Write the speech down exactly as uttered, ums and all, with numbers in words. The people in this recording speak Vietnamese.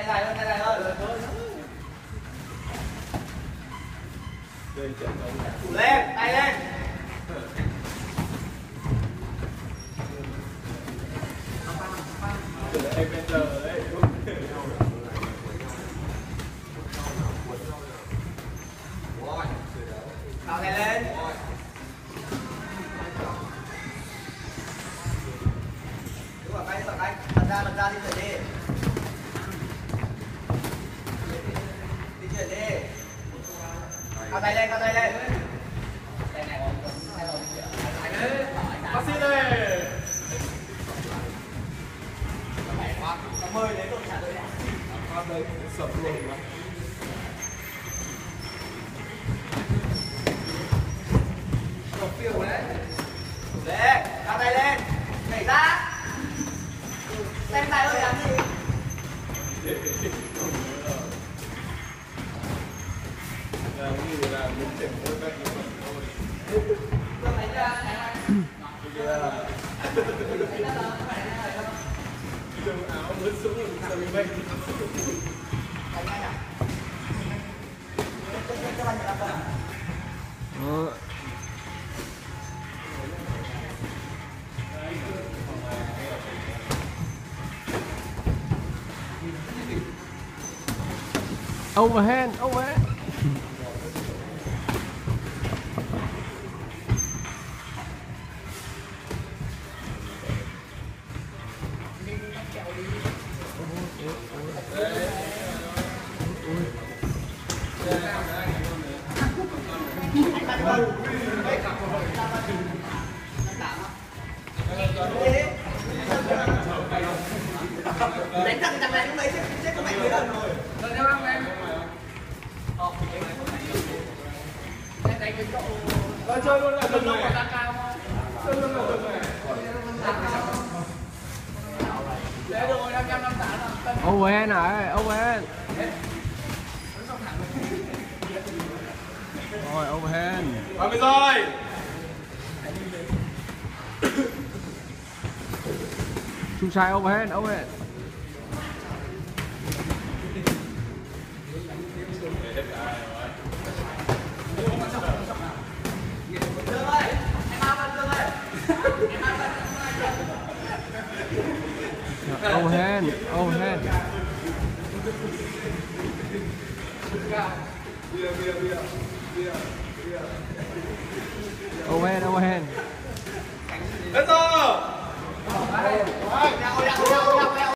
dài hơn, tay dài hơn. Thủ lên, tay lên. Cao tay lên. Đúng rồi, tay, tay, bật ra, bật ra, đi chuyển đi. Đi chuyển đi. Cao tay lên, cao tay lên. Tay này còn tay rồi. Bác sĩ đây. Cảm ơn đấy tôi trả lời đã. Phát đấy sập luôn mà. Sập phiêu đấy. Lên, cao tay lên. Nhảy ra. Xem tay ơi làm gì? Làm như là mình chỉnh thôi các bạn. Tôi thấy ra này. Đường áo mới xuống rồi sao bị bệnh. Ờ. Overhand, overhand. Đánh thằng thằng này lúc đấy chết chết có mày mấy lần rồi. Rồi theo em em. Ờ, đánh đánh cái chỗ. Ờ chơi luôn là Đừng đừng này. ra cao không? Chơi luôn là đừng này. Để được rồi, năm trăm năm tám là Overhand này, overhand. Rồi, overhand. ba mươi rồi. Chu sai overhand, overhand. Dương ơi, em ao lên Dương ơi. Em ao lên. Overhand, overhand. Overhand, overhand. Hết rồi. Leo, leo, leo, leo.